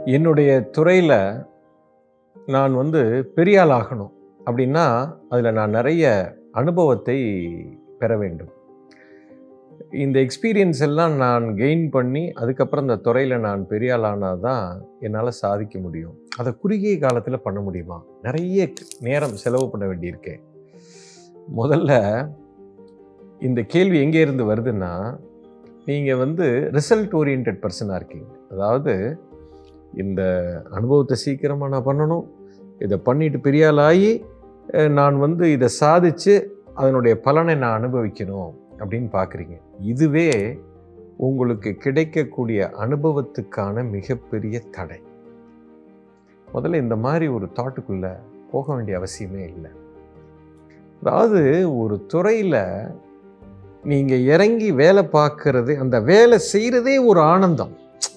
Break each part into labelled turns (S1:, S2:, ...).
S1: என்னுடைய துறையில் நான் பெரிய ஆள் ஆகணும் அப்படின்னா அதில் நான் நிறைய அனுபவத்தை பெற வேண்டும். இந்த எக்ஸ்பீரியன்ஸ் எல்லாம் நான் கெயின் பண்ணி அதுக்கப்புறம் இந்த துறையில் நான் பெரிய ஆள் ஆனால் தான் என்னால் சாதிக்க முடியும். அதை குறுகிய காலத்தில் பண்ண முடியுமா? நிறைய நேரம் செலவு பண்ண வேண்டியிருக்கேன். முதல்ல இந்த கேள்வி எங்கே இருந்து வருதுன்னா, நீங்கள் ரிசல்ட் ஓரியன்ட் பர்சனாக இருக்கீங்க. அதாவது இந்த அனுபவத்தை சீக்கிரமாக நான் பண்ணணும், இதை பண்ணிட்டு பெரிய ஆள் ஆகி நான் இதை சாதித்து அதனுடைய பலனை நான் அனுபவிக்கணும் அப்படின்னு பார்க்குறீங்க. இதுவே உங்களுக்கு கிடைக்கக்கூடிய அனுபவத்துக்கான மிகப்பெரிய தடை. முதல்ல இந்த மாதிரி ஒரு தாட்டுக்குள்ளே போக வேண்டிய அவசியமே இல்லை. அதாவது ஒரு துறையில் நீங்கள் இறங்கி வேலை பார்க்குறது, அந்த வேலை செய்கிறதே ஒரு ஆனந்தம்.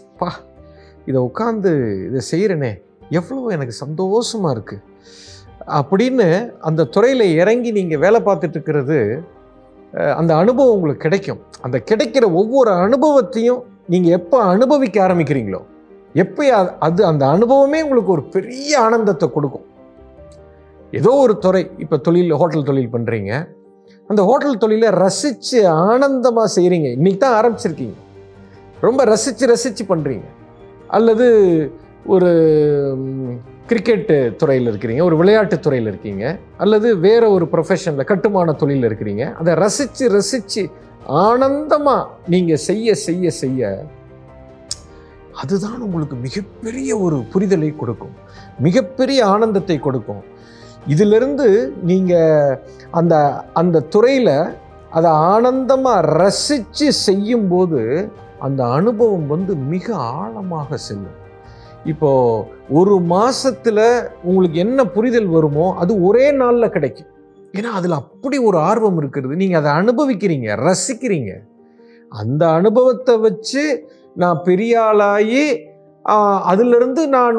S1: இதை உட்காந்து இதை செய்கிறேனே எவ்வளோ எனக்கு சந்தோஷமாக இருக்குது அப்படின்னு அந்த துறையில் இறங்கி நீங்கள் வேலை பார்த்துட்ருக்கிறது, அந்த அனுபவம் உங்களுக்கு கிடைக்கும். அந்த கிடைக்கிற ஒவ்வொரு அனுபவத்தையும் நீங்கள் எப்போ அனுபவிக்க ஆரம்பிக்கிறீங்களோ, எப்போ அந்த அனுபவமே உங்களுக்கு ஒரு பெரிய ஆனந்தத்தை கொடுக்கும். ஏதோ ஒரு துறை, இப்போ ஹோட்டல் தொழில் பண்ணுறீங்க, அந்த ஹோட்டல் தொழிலை ரசித்து ஆனந்தமாக செய்கிறீங்க. இன்றைக்கி தான் ஆரம்பிச்சிருக்கீங்க, ரொம்ப ரசித்து பண்ணுறீங்க. அல்லது ஒரு கிரிக்கெட் துறையில் இருக்கிறீங்க, ஒரு விளையாட்டு துறையில் இருக்கீங்க, அல்லது வேறு ஒரு ப்ரொஃபஷனில் கட்டுமான தொழிலில் இருக்கிறீங்க. அதை ரசித்து ஆனந்தமாக நீங்கள் செய்ய அதுதான் உங்களுக்கு மிகப்பெரிய ஒரு புரிதலை கொடுக்கும், மிகப்பெரிய ஆனந்தத்தை கொடுக்கும். இதிலிருந்து நீங்கள் அந்த துறையில் அதை ஆனந்தமாக ரசித்து செய்யும்போது அந்த அனுபவம் மிக ஆழமாக செல்லும். இப்போது ஒரு மாதத்தில் உங்களுக்கு என்ன புரிதல் வருமோ அது ஒரே நாளில் கிடைக்கும். ஏன்னா அதில் அப்படி ஒரு ஆர்வம் இருக்கிறது. நீங்கள் அதை அனுபவிக்கிறீங்க, ரசிக்கிறீங்க. அந்த அனுபவத்தை வச்சு நான் பெரிய ஆளாகி அதிலிருந்து நான்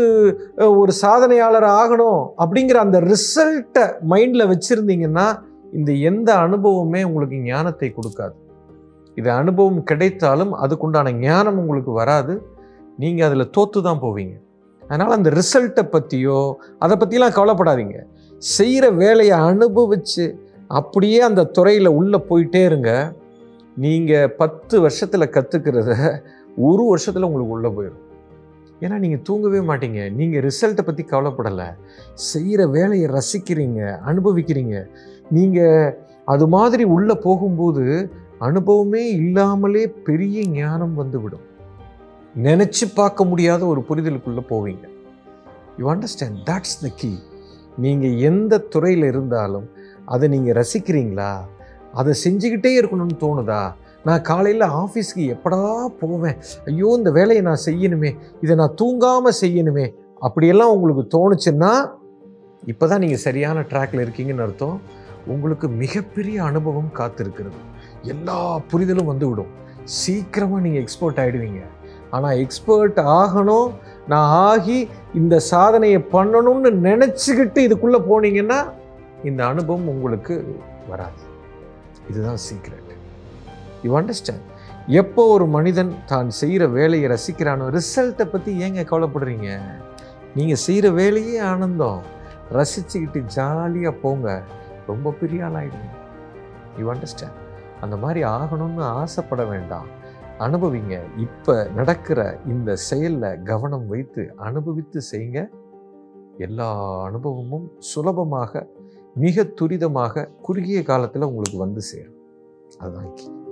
S1: ஒரு சாதனையாளர் ஆகணும் அப்படிங்கிற அந்த ரிசல்ட்டை மைண்டில் வச்சுருந்தீங்கன்னா இந்த எந்த அனுபவமே உங்களுக்கு ஞானத்தை கொடுக்காது. இது அனுபவம் கிடைத்தாலும் அதுக்குண்டான ஞானம் உங்களுக்கு வராது. நீங்கள் அதில் தோற்று தான் போவீங்க. அதனால் அந்த ரிசல்ட்டை பற்றியோ அதை பற்றிலாம் கவலைப்படாதீங்க. செய்கிற வேலையை அனுபவித்து அப்படியே அந்த துறையில் உள்ளே போயிட்டே இருங்க. நீங்கள் 10 வருஷத்தில் கற்றுக்கிறத 1 வருஷத்தில் உங்களுக்கு உள்ளே போயிடும். ஏன்னா நீங்கள் தூங்கவே மாட்டீங்க. நீங்கள் ரிசல்ட்டை பற்றி கவலைப்படலை, செய்கிற வேலையை ரசிக்கிறீங்க, அனுபவிக்கிறீங்க. நீங்கள் அது மாதிரி உள்ளே போகும்போது அனுபவமே இல்லாமலே பெரிய ஞானம் வந்துவிடும். நினச்சி பார்க்க முடியாத ஒரு புரிதலுக்குள்ளே போவீங்க. You understand? That's the key. நீங்கள் எந்த துறையில் இருந்தாலும் அதை நீங்கள் ரசிக்கிறீங்களா? அதை செஞ்சுக்கிட்டே இருக்கணும்னு தோணுதா? நான் காலையில் ஆஃபீஸ்க்கு எப்படா போவேன், ஐயோ இந்த வேலையை நான் செய்யணுமே, இதை நான் தூங்காமல் செய்யணுமே, அப்படியெல்லாம் உங்களுக்கு தோணுச்சுன்னா இப்போ தான் நீங்கள் சரியான ட்ராக்கில் இருக்கீங்கன்னு அர்த்தம். உங்களுக்கு மிகப்பெரிய அனுபவம் காத்திருக்கிறது. எல்லா புரிதலும் விடும். சீக்கிரமாக நீங்கள் எக்ஸ்பர்ட் ஆகிடுவீங்க. ஆனால் எக்ஸ்பர்ட் ஆகணும், நான் ஆகி இந்த சாதனையை பண்ணணும்னு நினச்சிக்கிட்டு இதுக்குள்ளே போனீங்கன்னா இந்த அனுபவம் உங்களுக்கு வராது. இதுதான் சீக்ரெட். You understand? எப்போ ஒரு மனிதன் தான் செய்கிற வேலையை ரசிக்கிறானோ, ரிசல்ட்டை பற்றி ஏங்க கவலைப்படுறீங்க? நீங்கள் செய்கிற வேலையே ஆனந்தம், ரசிச்சுக்கிட்டு ஜாலியாக போங்க, ரொம்ப பெரிய ஆள் ஆகிடுங்க. You understand? அந்த மாதிரி ஆகணும்னு ஆசைப்பட வேண்டாம், அனுபவிங்க. இப்போ நடக்கிற இந்த செயலில் கவனம் வைத்து அனுபவித்து செய்யுங்க. எல்லா அனுபவமும் சுலபமாக, மிக துரிதமாக, குறுகிய காலத்தில் உங்களுக்கு சேரும். அதுதான்